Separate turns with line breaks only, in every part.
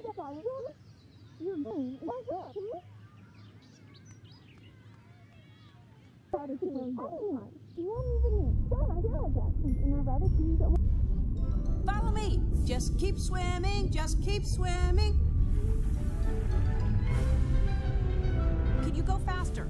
Follow me. Just keep swimming. Just keep swimming. Can you go faster?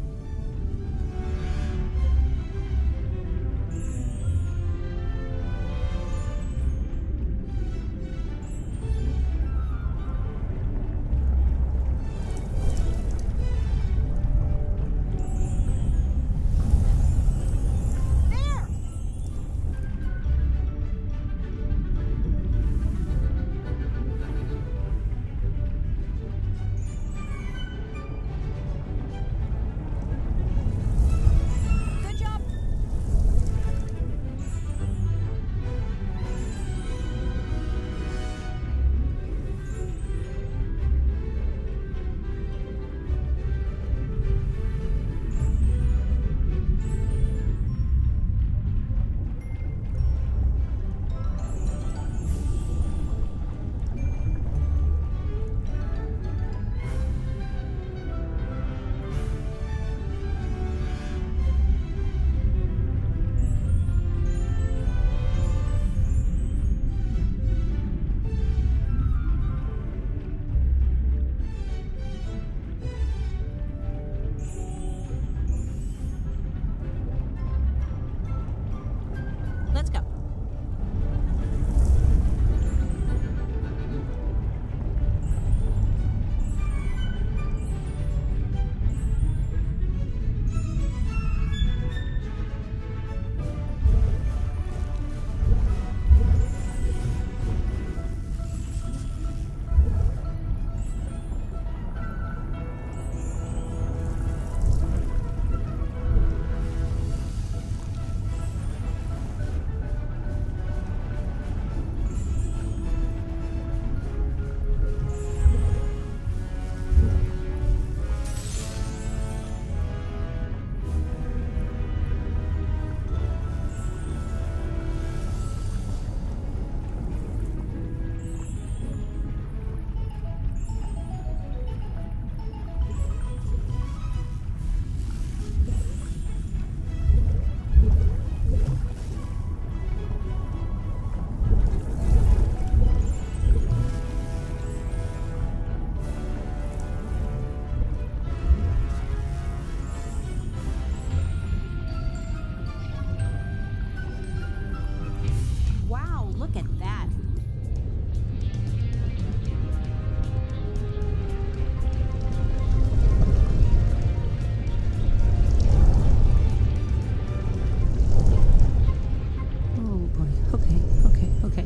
Let's go. Look at that. Oh boy. Okay.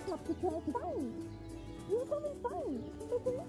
up to tell fine. You're coming fine, okay?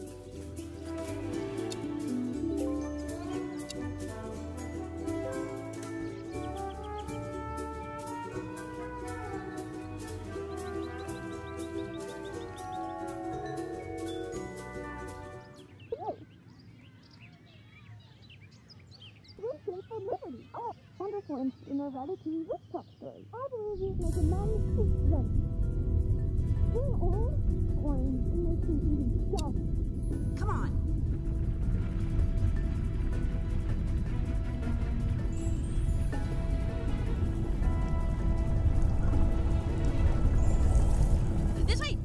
Swim for liberty. Oh, wonderful in a Ratatouille rooftop story. I believe you'd make a magnificent run. You're old, orange, and makes you eating stuff.
Come on. This way.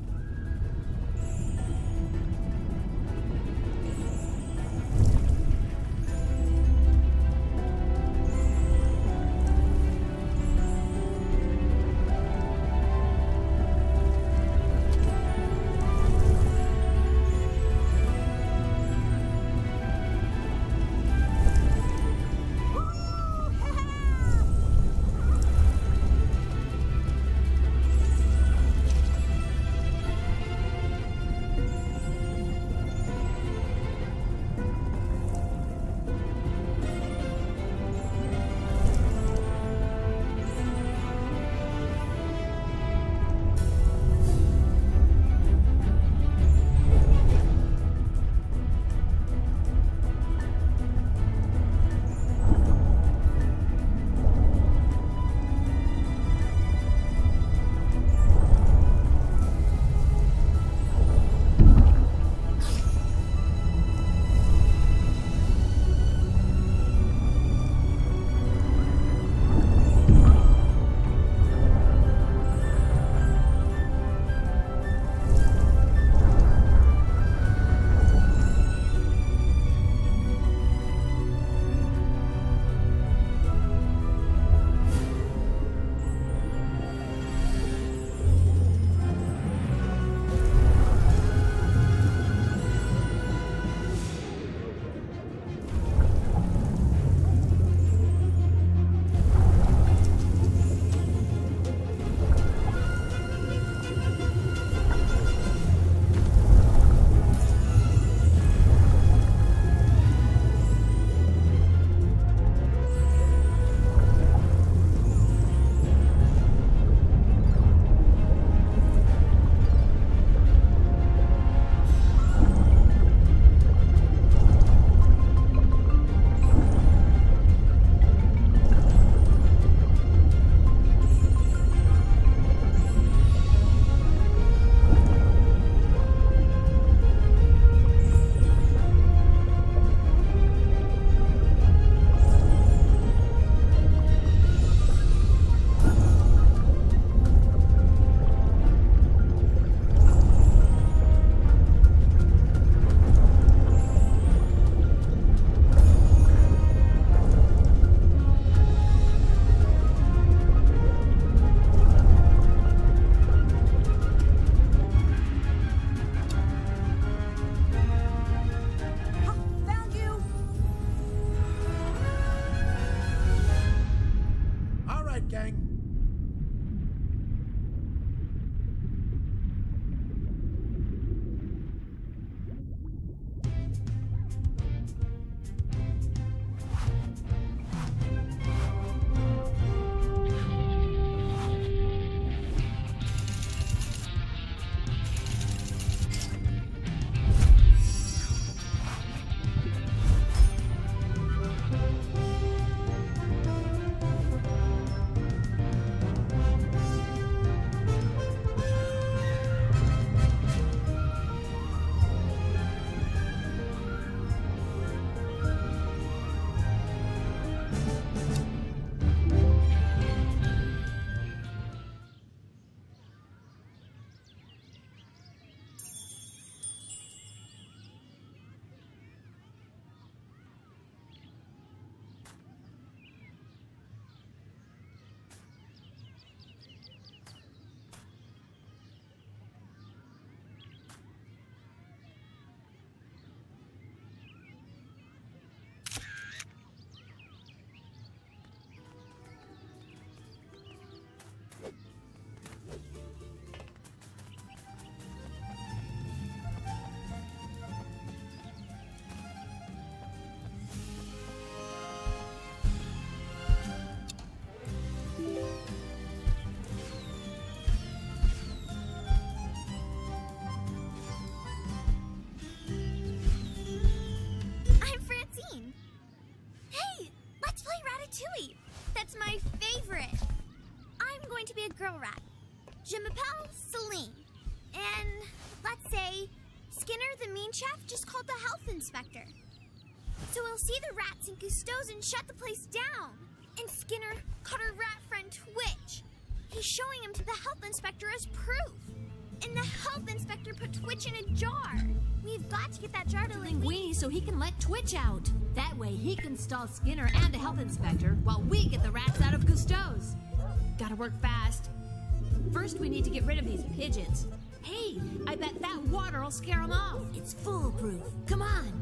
Ratatouille. That's my favorite. I'm going to be a girl rat. Je m'appelle Celine. And let's say Skinner, the mean chef, just called the health inspector. So he'll see the rats and Cousteau's and shut the place down. And Skinner caught her rat friend Twitch. He's showing him to the health inspector as proof. And the health inspector put Twitch in a jar. We've got to get that jar to
Linguini so he can let Twitch out. That way he can stall Skinner and the health inspector while we get the rats out of Cousteau's. Gotta work fast. First we need to get rid of these pigeons. Hey, I bet that water will scare them off. It's foolproof. Come on.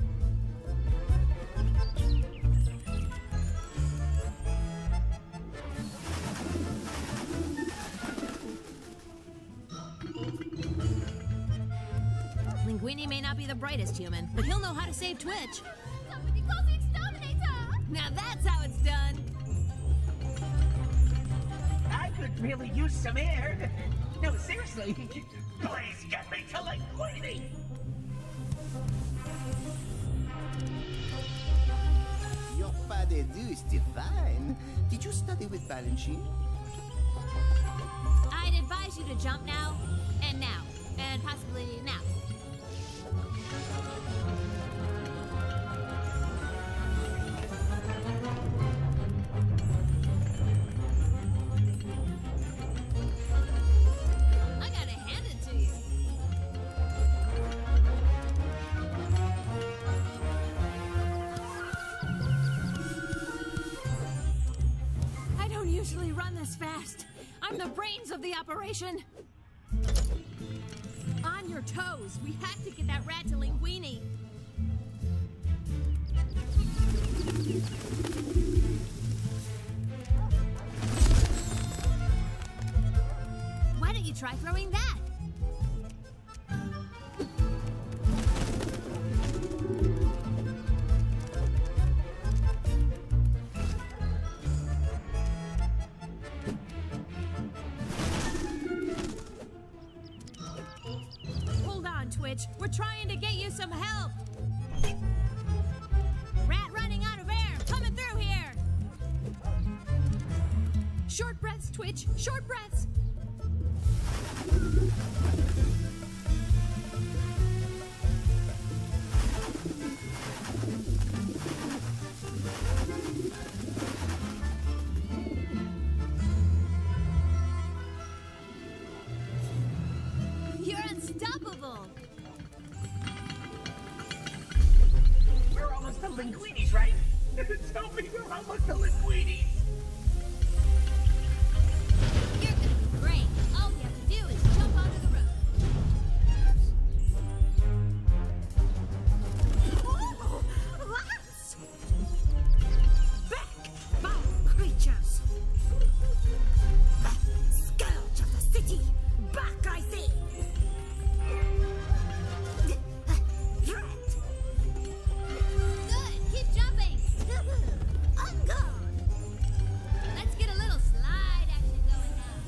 Linguini may not be the brightest human, but he'll know how to save Twitch.
Somebody call the exterminator!
Now that's how it's done.
I could really use some air. No, seriously. Please get me to Linguini.
Your pas de deux, Stéphane. Did you study with Balanchine?
I'd advise you to jump now, and now, and possibly now. I gotta hand it to you. I don't usually run this fast. I'm the brains of the operation. On your toes. We have to get that rat to Linguini. Why don't you try throwing that? Hold on, Twitch. We're trying to get you some help. Rat running out of air. Coming through here. Short breaths, Twitch. Short breaths. You're unstoppable.
We're almost to Linguini's, right? Tell me we're almost to Linguini's.
You're gonna be great. All we have to do is jump onto the roof.
Oh, rats! Back, foul creatures! Scourge of the city! Back, I say! Threat!
Good. Keep jumping.
On guard!
Let's get a little slide action going now.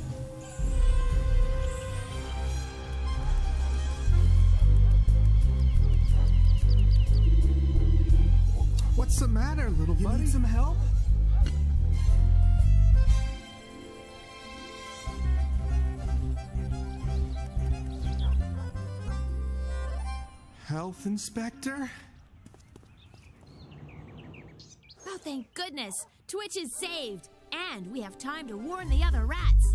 What's the matter, little buddy? You need some help? Health inspector?
Oh, thank goodness. Twitch is saved. And we have time to warn the other rats.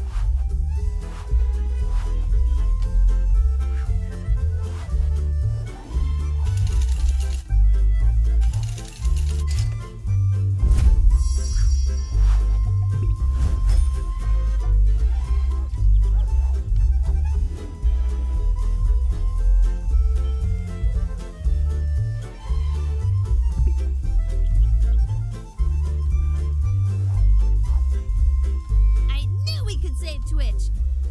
I knew we could save Twitch.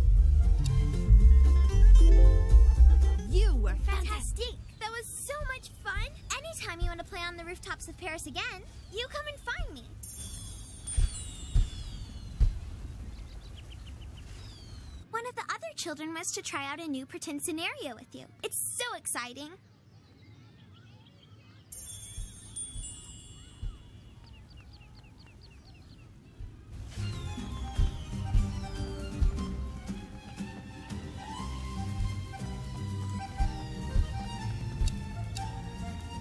You were
Fantastic! That was so much fun! Anytime you want to play on the rooftops of Paris again, you come and find me. One of the other children was to try out a new pretend scenario with you. It's so exciting.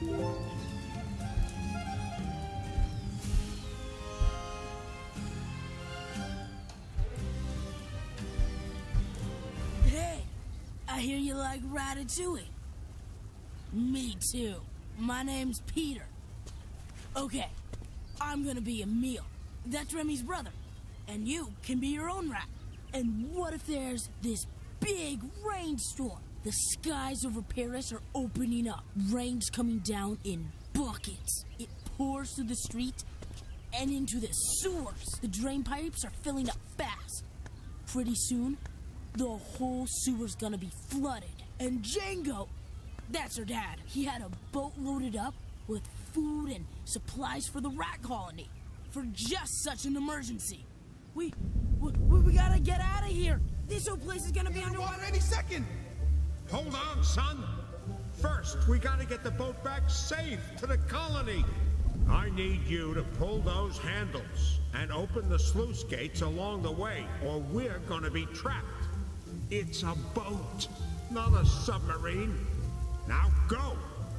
Hey, I hear you like Ratatouille. Me too. My name's Peter. Okay, I'm gonna be Emile. That's Remy's brother. And you can be your own rat. And what if there's this big rainstorm? The skies over Paris are opening up. Rain's coming down in buckets. It pours through the street and into the sewers. The drain pipes are filling up fast. Pretty soon, the whole sewer's gonna be flooded. And Django, that's her dad, he had a boat loaded up with food and supplies for the rat colony. For just such an emergency. We gotta get out of here. This whole place is gonna be underwater
any second.
Hold on, son. First, we gotta get the boat back safe to the colony. I need you to pull those handles and open the sluice gates along the way, or we're gonna be trapped. It's a boat, not a submarine. Now go!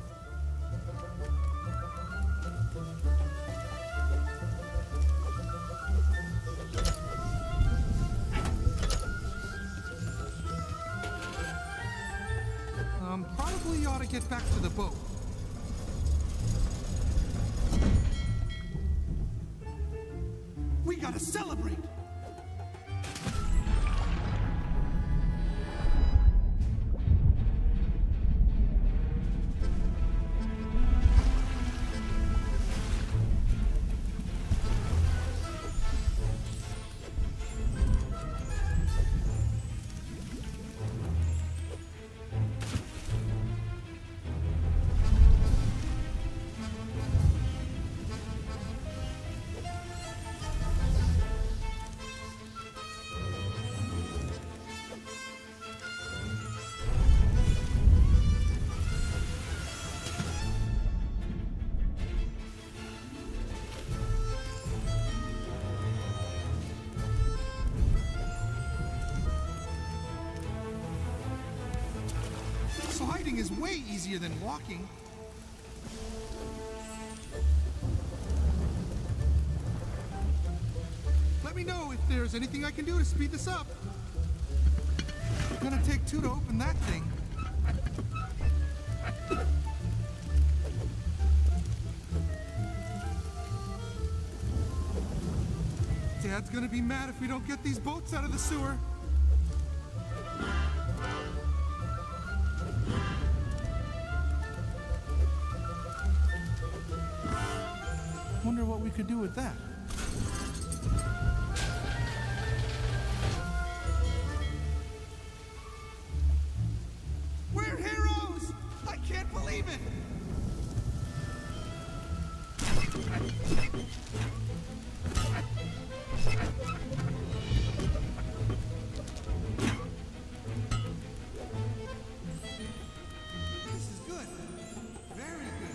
Probably you ought to get back to the boat. We gotta celebrate! Sliding is way easier than walking. Let me know if there's anything I can do to speed this up. It's gonna take two to open that thing. Dad's gonna be mad if we don't get these boats out of the sewer. Wonder what we could do with that. We're heroes! I can't believe it! This is good. Very good.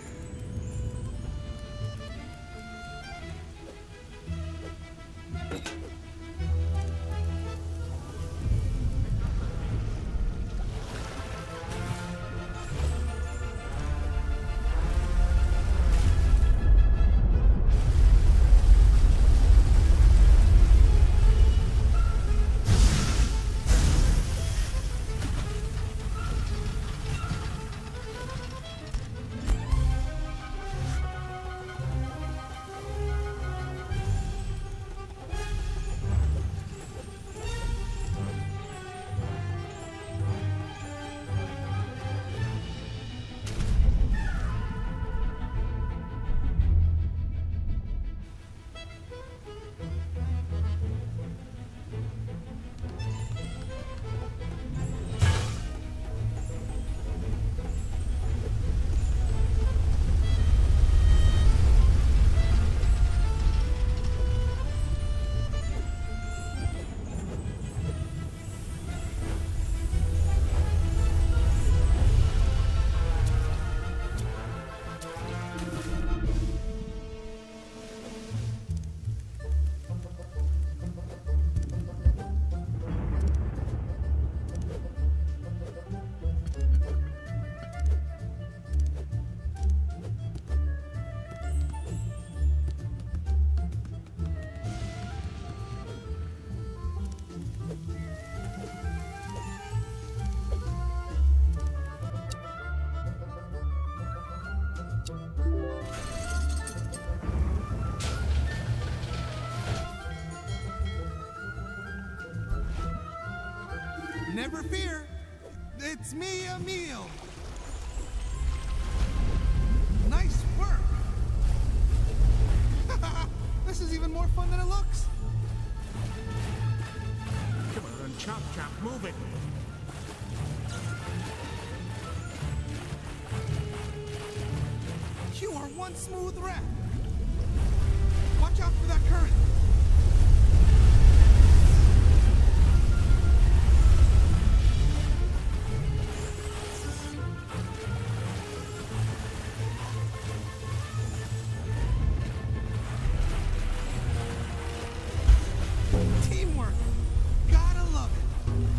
Never fear. It's me, Emil. Nice work. This is even more fun than it looks.
Come on, Chop Chop, move it.
You are one smooth rat. Watch out for that current. Teamwork. Gotta love it.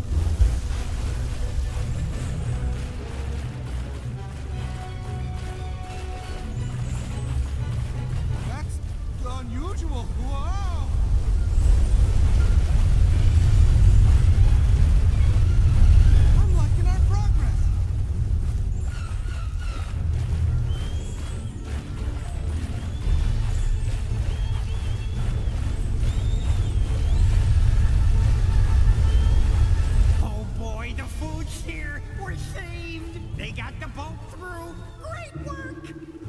That's unusual. Whoa! I'm liking our progress.
Oh boy, the food's here. We're saved. They got the boat through. Great work.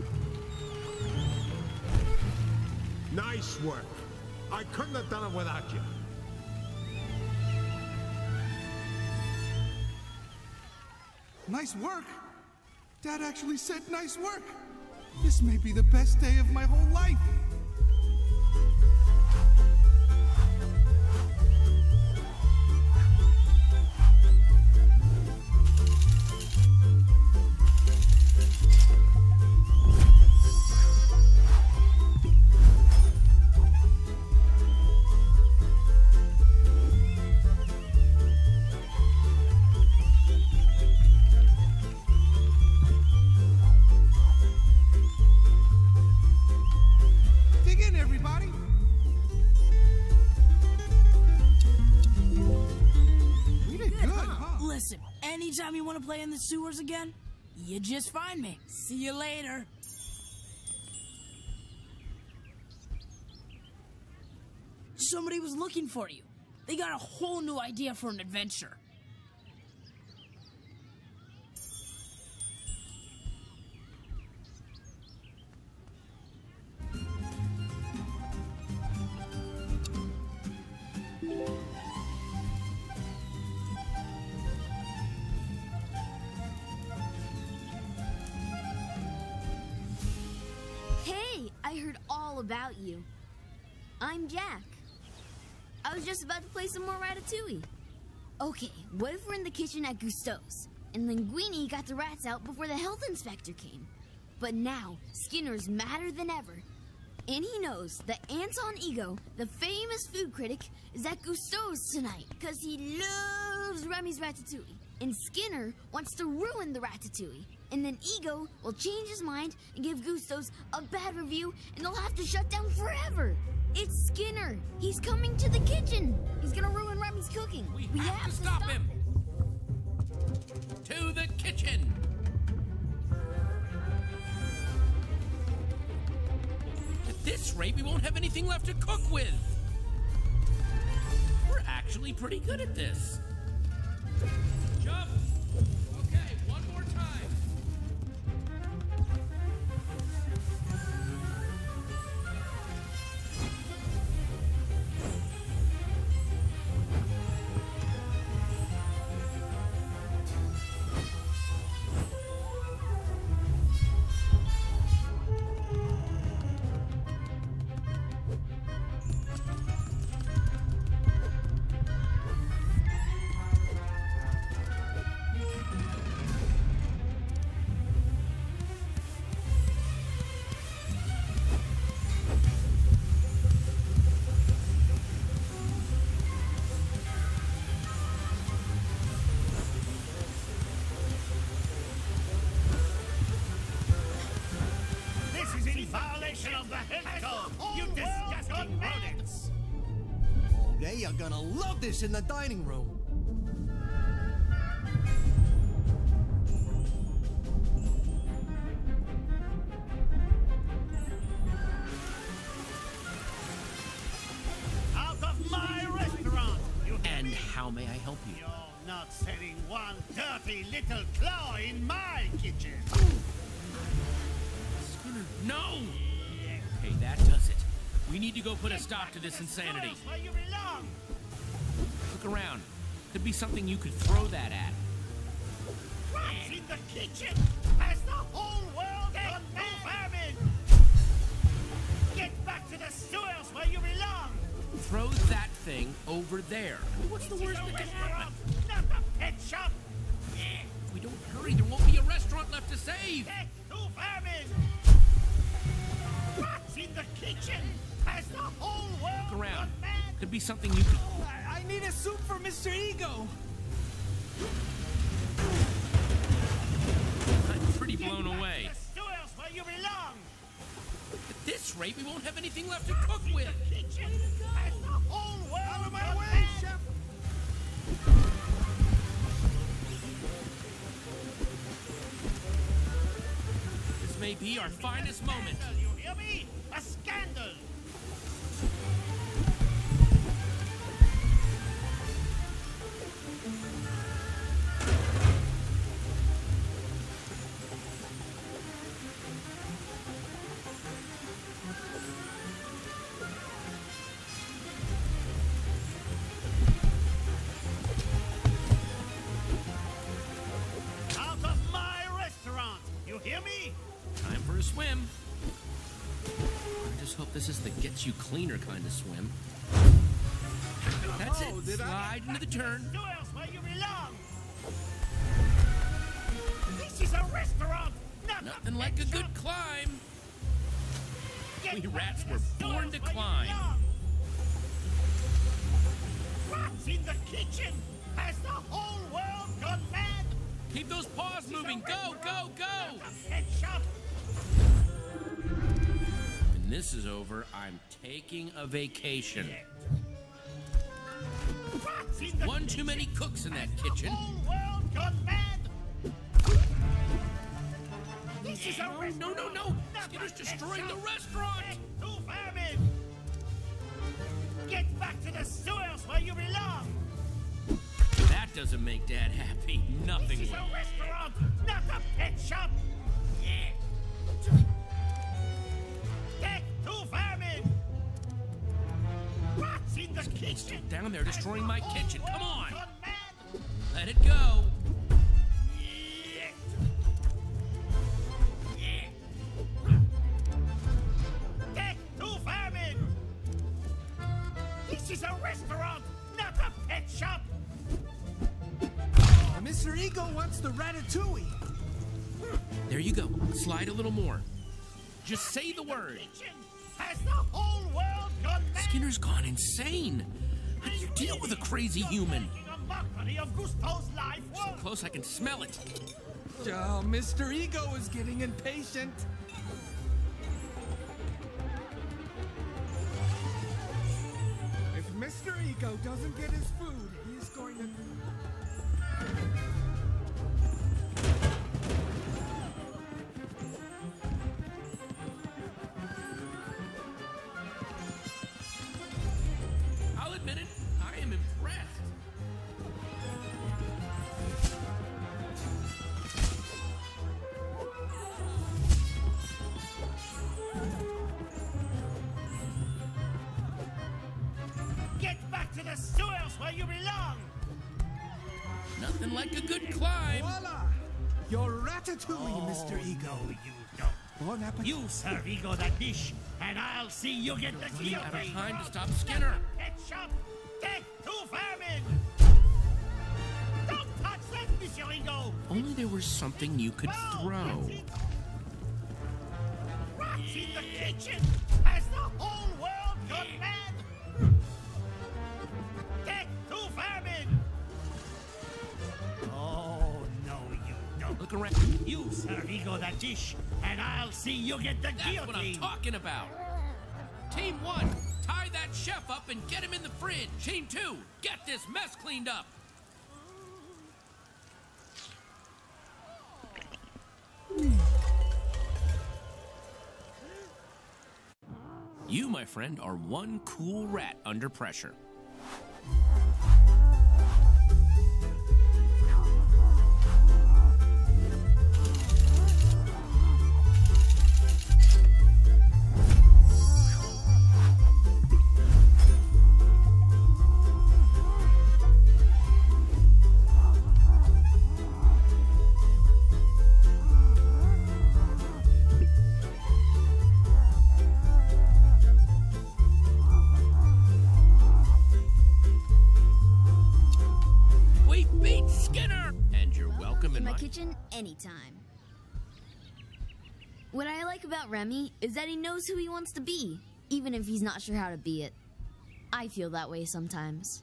Nice work. I couldn't have done it without you.
Nice work. Dad actually said nice work. This may be the best day of my whole life. Dig in, everybody. We did good, huh?
Listen, anytime you want to play in the sewers again, you just find me. See you later. Somebody was looking for you. They got a whole new idea for an adventure.
Hey, I heard all about you. I'm Jack. I was just about to play some more Ratatouille. Okay, what if we're in the kitchen at Gusteau's, and Linguini got the rats out before the health inspector came? But now, Skinner's madder than ever. And he knows that Anton Ego, the famous food critic, is at Gusteau's tonight, because he loves Remy's Ratatouille. And Skinner wants to ruin the Ratatouille. And then Ego will change his mind and give Gusteau's a bad review, and they'll have to shut down forever. It's Skinner. He's coming to the kitchen. He's gonna ruin Remy's cooking.
We have to stop him. To the kitchen. At this rate, we won't have anything left to cook with. We're actually pretty good at this. Jump. Okay, one more time.
They are gonna love this in the dining room.
Out of my restaurant!
And how may I help you?
You're not setting one dirty little claw in my kitchen.
Skinner, no! Hey, that does it. We need to go put a stop to this insanity.
Where you belong.
Look around. Could be something you could throw that at.
Rats in the kitchen. Has the whole world gone mad? Vermin. Get back to the sewers where you belong.
Throw that thing over there. What's the worst that can happen?
Not a pet shop.
If we don't hurry, there won't be a restaurant left to save.
Get to vermin. Rats in the kitchen. Has the whole world
Look around.
gone mad?
Could be something you could...
I need a soup for Mr. Ego.
I'm pretty blown away.
Get back to the sewers where you belong.
At this rate, we won't have anything left to cook with.
The kitchen. Has the whole world
Out of my
gone
way,
mad?
chef!
This may be our finest moment.
You hear me? A scandal. Out of my restaurant. You hear me?
Time for a swim. I just hope this is the gets you cleaner kind of swim. That's it. Slide into the turn.
Sewers where you belong. This is a restaurant, not
Nothing
a
like
pet
a good
shop.
climb.
Get
We
back
rats
to the
were
sewers
born to
where you
climb.
belong. Rats in the kitchen. Has the whole world gone mad?
Keep those paws moving. Go, go, go.
A pet shop.
When this is over, I'm taking a vacation.
Rats in the
One too many cooks in that kitchen.
whole world gone mad. This is a
No,
restaurant.
no, no, no. Skinner's destroying the restaurant.
To vermin. Get back to the sewers where you belong.
That doesn't make Dad happy. Nothing
This is
will.
a restaurant, not a pet shop. Get to vermin. Rats in the kitchen.
Down there destroying my kitchen. Come on.
Gone mad.
Let it go.
Get to vermin. This is a restaurant, not a pet shop.
Mr. Ego wants the ratatouille.
There you go. Slide a little more. Just say the word.
Kitchen. Has the whole world gone mad?
Skinner's gone insane. How do you deal with a crazy human?
Making a mockery of Gusto's life
So
work.
close I can smell it.
Oh, Mr. Ego is getting impatient.
If Mr. Ego doesn't get his food, he's going to...
I'll admit it. I am impressed.
Get back to the sewers where you belong.
Nothing like a good climb.
Voila! Your ratatouille, Mr. Ego.
No, you don't.
Bon appetit.
You serve Ego that dish, and I'll see you get the
Running out of
guillotine.
time to stop Skinner.
Pet shop. Get to vermin. Don't touch that, Monsieur Ego.
Only there was something you could throw.
That's it. Rats in the kitchen. Has the whole world gone mad? Get to vermin. Oh, no, you don't.
Look around.
You serve Ego that dish, and I'll see you get the
That's
guillotine.
what I'm talking about. Team 1, tie that chef up and get him in the fridge. Team 2, get this mess cleaned up. You, my friend, are one cool rat under pressure. Skinner! And you're welcome
in my kitchen anytime. What I like about Remy is that he knows who he wants to be, even if he's not sure how to be it. I feel that way sometimes.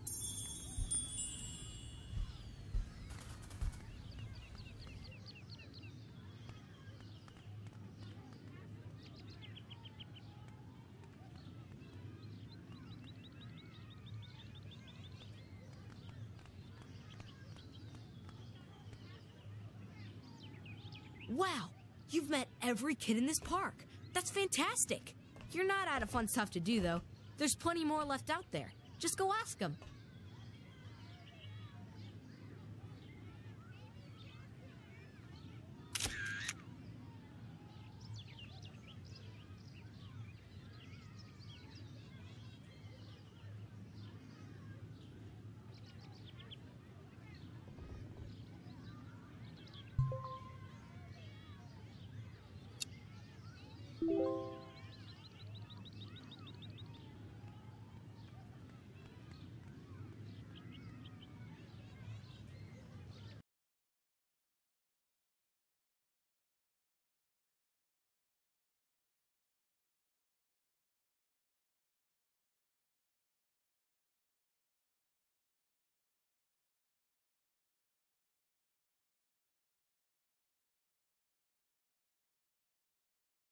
Wow, you've met every kid in this park. That's fantastic. You're not out of fun stuff to do, though. There's plenty more left out there. Just go ask them.